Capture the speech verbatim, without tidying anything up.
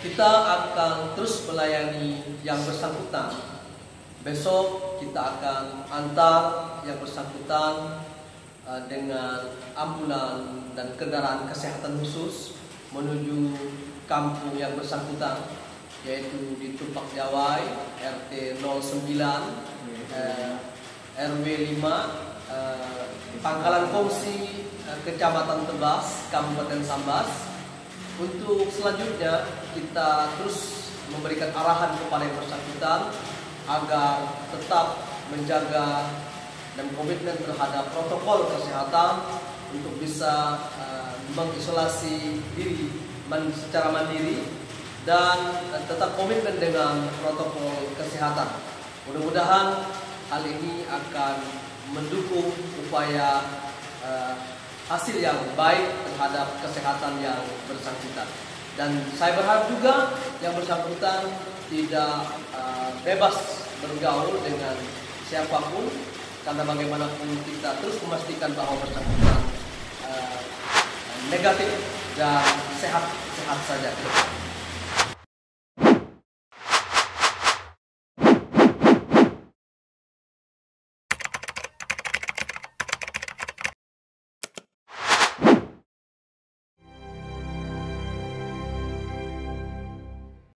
kita akan terus melayani yang bersangkutan. Besok kita akan antar yang bersangkutan uh, dengan ambulan dan kendaraan kesehatan khusus menuju kampung yang bersangkutan, yaitu di Tumpak Jawai, R T nol sembilan, eh, R W lima, eh, Pangkalan Kongsi, eh, Kecamatan Tebas, Kabupaten Sambas. Untuk selanjutnya kita terus memberikan arahan kepada yang bersangkutan agar tetap menjaga dan komitmen terhadap protokol kesehatan untuk bisa uh, mengisolasi diri man, secara mandiri dan uh, tetap komitmen dengan protokol kesehatan. Mudah-mudahan hal ini akan mendukung upaya uh, hasil yang baik terhadap kesehatan yang bersangkutan. Dan saya berharap juga yang bersangkutan tidak uh, bebas bergaul dengan siapapun, karena bagaimanapun kita terus memastikan bahwa bersangkutan uh, negatif dan sehat-sehat saja.